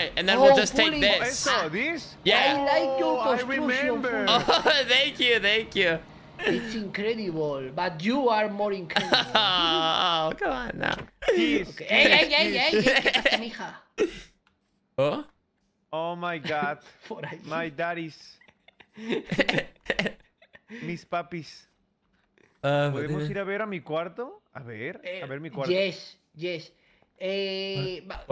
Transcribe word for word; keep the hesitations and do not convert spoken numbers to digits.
way, and then Oh, we'll just fully. take this. So this? Yeah. I like your Oh, I construction. remember. Oh, thank you, thank you. It's incredible, but you are more incredible. Oh, come on now. Kiss, Okay. Hey, hey, kiss, hey, kiss. hey, ¿qué pasa, mija? Oh? Oh my God. Por ahí. My daddies. Mis papis. Uh, ¿Podemos ir a ver a mi cuarto? A ver, a ver mi cuarto. Yes, yes. Eh,